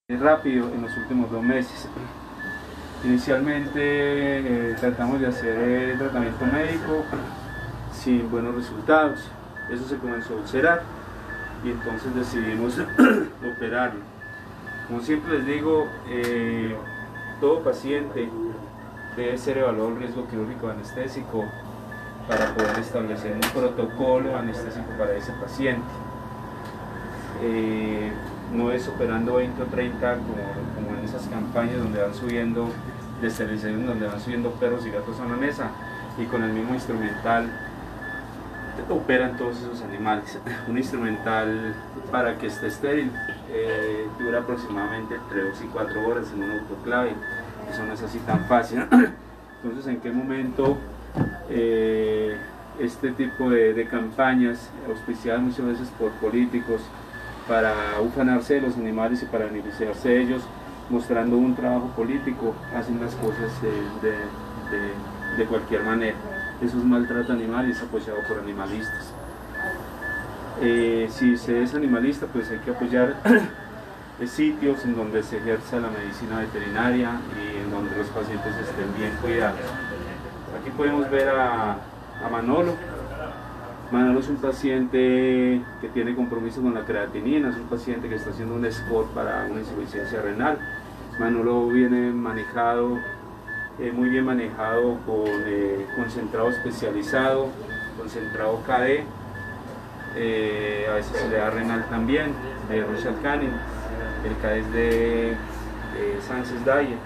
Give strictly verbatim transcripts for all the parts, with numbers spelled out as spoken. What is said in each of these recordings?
rápido en los últimos dos meses. Inicialmente eh, tratamos de hacer el tratamiento médico sin buenos resultados. Eso se comenzó a observar y entonces decidimos operarlo. Como siempre les digo, eh, todo paciente debe ser evaluado el riesgo quirúrgico anestésico para poder establecer un protocolo anestésico para ese paciente. Eh, no es operando veinte o treinta como, como en esas campañas donde van subiendo de esterilización, donde van subiendo perros y gatos a una mesa y con el mismo instrumental operan todos esos animales. Un instrumental para que esté estéril eh, dura aproximadamente entre dos y cuatro horas en un autoclave. Eso no es así tan fácil. Entonces, ¿en qué momento eh, este tipo de, de campañas auspiciadas muchas veces por políticos para ufanarse de los animales y para beneficiarse de ellos, mostrando un trabajo político, hacen las cosas de, de, de, de cualquier manera? Eso es maltrato animal y es apoyado por animalistas. Eh, si se es animalista, pues hay que apoyar sitios en donde se ejerza la medicina veterinaria y en donde los pacientes estén bien cuidados. Aquí podemos ver a, a Manolo. Manolo es un paciente que tiene compromiso con la creatinina, es un paciente que está haciendo un score para una insuficiencia renal. Manolo viene manejado, eh, muy bien manejado con eh, concentrado especializado, concentrado K D, eh, a veces se le da renal también, de Rochelle Canning, el K D es de eh, Sánchez Diet.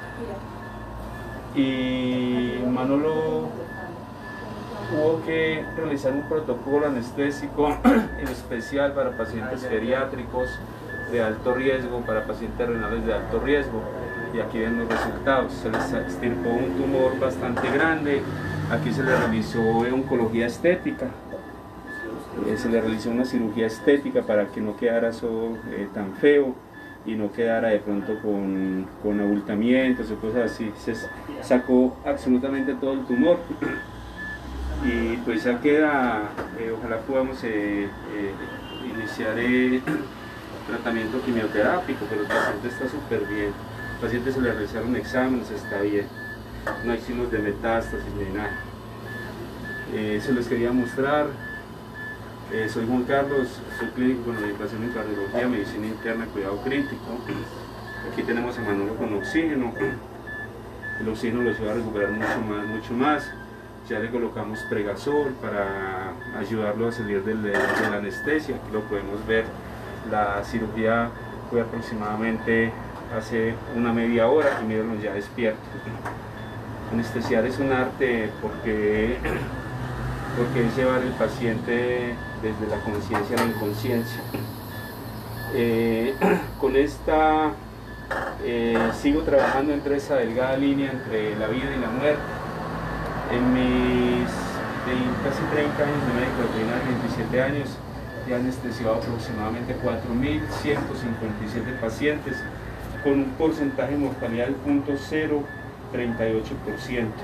Y Manolo hubo que realizar un protocolo anestésico en especial para pacientes geriátricos de alto riesgo, para pacientes renales de alto riesgo, y aquí ven los resultados. Se les extirpó un tumor bastante grande, aquí se le realizó oncología estética, eh, se le realizó una cirugía estética para que no quedara eso eh, tan feo y no quedara de pronto con, con abultamientos o cosas así. Se sacó absolutamente todo el tumor. Y pues ya queda, eh, ojalá podamos eh, eh, iniciar el tratamiento quimioterápico, pero el paciente está súper bien. El paciente se le realizaron exámenes, está bien, no hay signos de metástasis ni nada. Eh, se les quería mostrar. Eh, soy Juan Carlos, soy clínico con orientación en cardiología, medicina interna, cuidado crítico. Aquí tenemos a Manolo con oxígeno. El oxígeno lo ayuda a recuperar mucho más, mucho más. Ya le colocamos Pregasol para ayudarlo a salir del, de la anestesia. Aquí lo podemos ver. La cirugía fue aproximadamente hace una media hora y mírenlo ya despierto. Anestesiar es un arte porque, porque es llevar al paciente desde la conciencia a la inconsciencia. Eh, con esta eh, sigo trabajando entre esa delgada línea entre la vida y la muerte. En mis casi treinta años de médico veterinario, veintisiete años, he anestesiado aproximadamente cuatro mil ciento cincuenta y siete pacientes con un porcentaje de mortalidad del punto cero treinta y ocho por ciento.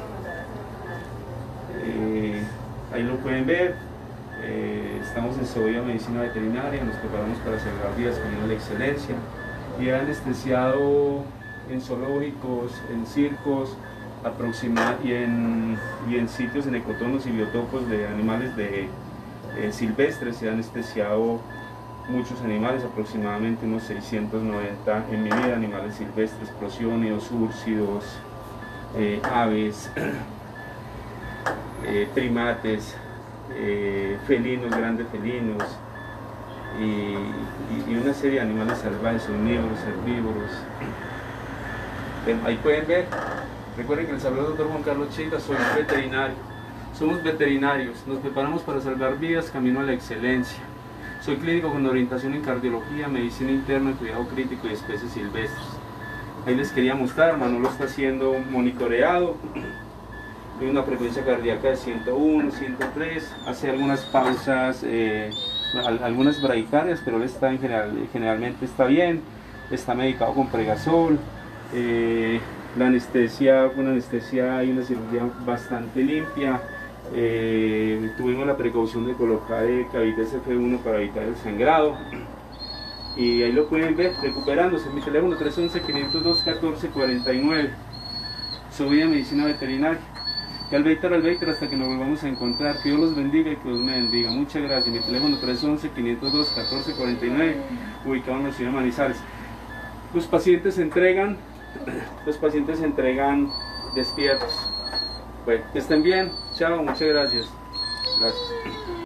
Eh, ahí lo pueden ver. Eh, estamos en Segovia Medicina Veterinaria, nos preparamos para celebrar días camino a la excelencia, y he anestesiado en zoológicos, en circos, aproximar y en, y en sitios en ecotonos y biotopos de animales de, eh, silvestres. Se han anestesiado muchos animales, aproximadamente unos seiscientos noventa en mi vida, animales silvestres, prosiónidos, úrsidos, eh, aves, eh, primates, eh, felinos, grandes felinos y, y, y una serie de animales salvajes, omnívoros, herbívoros. Ahí pueden ver. Recuerden que les habló el doctor Juan Carlos Chica, soy veterinario. Somos veterinarios, nos preparamos para salvar vidas camino a la excelencia. Soy clínico con orientación en cardiología, medicina interna, cuidado crítico y especies silvestres. Ahí les quería mostrar, Manolo está siendo monitoreado. Tiene una frecuencia cardíaca de ciento uno, ciento tres, hace algunas pausas, eh, algunas bradicardias, pero él está en general, generalmente está bien, está medicado con Pregasol. Eh, La anestesia fue una anestesia y una cirugía bastante limpia. Eh, tuvimos la precaución de colocar el Cavites F uno para evitar el sangrado. y ahí lo pueden ver recuperándose. Mi teléfono tres once, quinientos dos, catorce cuarenta y nueve. Soy de medicina veterinaria. Y al Beiter, al Beiter, hasta que nos volvamos a encontrar. Que Dios los bendiga y que Dios me bendiga. Muchas gracias. Mi teléfono tres once, quinientos dos, catorce cuarenta y nueve, ubicado en la ciudad de Manizales. Los pacientes se entregan, los pacientes se entregan despiertos. Bueno, que estén bien. Chao, muchas gracias. Gracias.